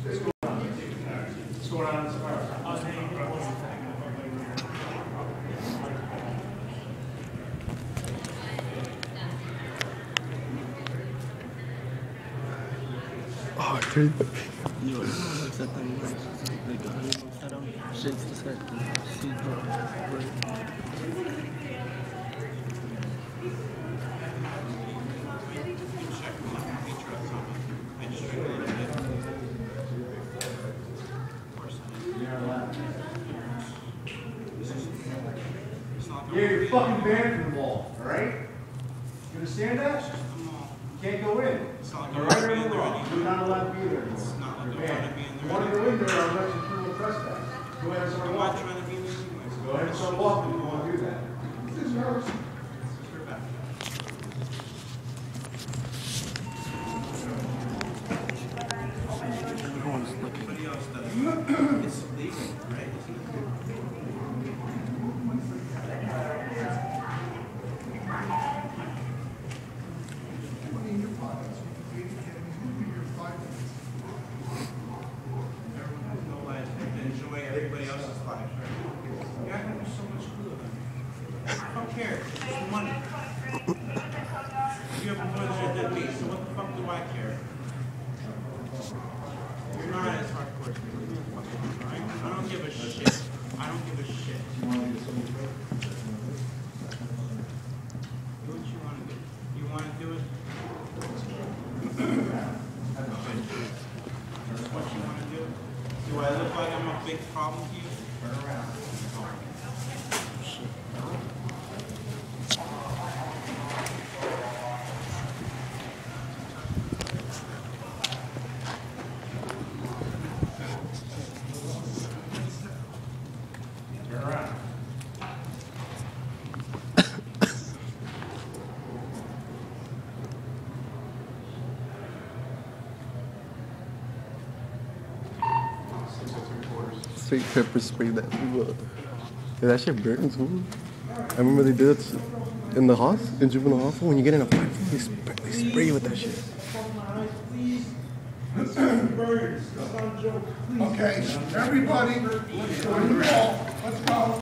What's going on in this car? Oh, dude. Yo, looks at them like shit's set. Yeah, you're fucking banned from the mall, alright? You understand that? You can't go in. You're right or wrong. You're not allowed to be there anymore. You're banned. If you want to go in there, I'll let you through a trespass. Go ahead and start walking. Go ahead and start walking if you want to do that. This is yours. Everyone's looking. It's legal, right? Enjoy everybody else's life. You're not gonna be so much cooler. I don't care. It's just money. You have more than me, so what the fuck do I care? You're not as hardcore as me. Right? I don't give a shit. I don't give a shit. Do what you want to do. You want to do it? That's what you want to do? Do I look like I'm a big problem to you? Turn around. Turn around. Straight pepper spray that fool up. Yeah, that shit burns, fool. I remember they did it in the hospital, in juvenile hospital. When you get in a fight, they spray you with that shit. Okay, everybody, let's go.